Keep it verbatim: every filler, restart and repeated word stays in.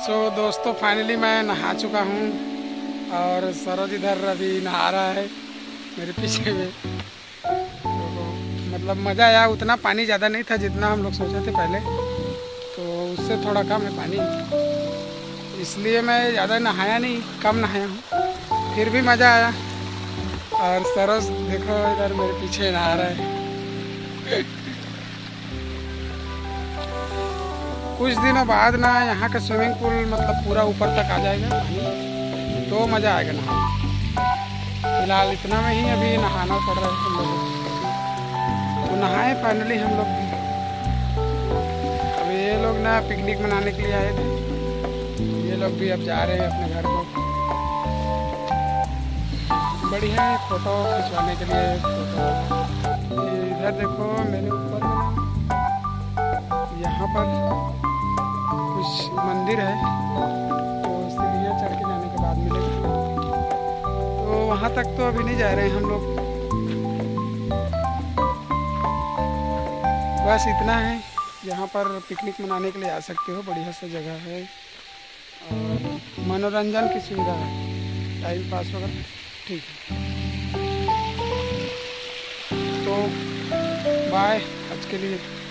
सो so, दोस्तों finally मैं नहा चुका हूँ और सरोज इधर अभी नहा रहा है मेरे पीछे में। तो मतलब मज़ा आया, उतना पानी ज़्यादा नहीं था जितना हम लोग सोचे थे पहले, तो उससे थोड़ा कम है पानी, इसलिए मैं ज़्यादा नहाया नहीं, कम नहाया हूँ, फिर भी मज़ा आया। और सरोज देखो इधर मेरे पीछे नहा रहा है। कुछ दिनों बाद ना यहाँ का स्विमिंग पूल मतलब पूरा ऊपर तक आ जाएगा पानी, तो मज़ा आएगा नहाने। फिलहाल इतना में ही अभी नहाना पड़ रहा है हम लोगों को। तो नहाए फाइनली हम लोग भी। अब ये लोग ना पिकनिक मनाने के लिए आए थे, ये लोग भी अब जा रहे हैं अपने घर को। बढ़िया है फोटो खिंचवाने के लिए। फोटो इधर देखो मेरे ऊपर में यहाँ पर कुछ मंदिर है, तो सीढ़ियाँ चढ़ के जाने के बाद मिलेगा। तो वहाँ तक तो अभी नहीं जा रहे हैं हम लोग, बस इतना है। यहाँ पर पिकनिक मनाने के लिए आ सकते हो, बढ़िया सा जगह है और मनोरंजन की सुविधा है, टाइम पास वगैरह ठीक है। तो बाय आज के लिए।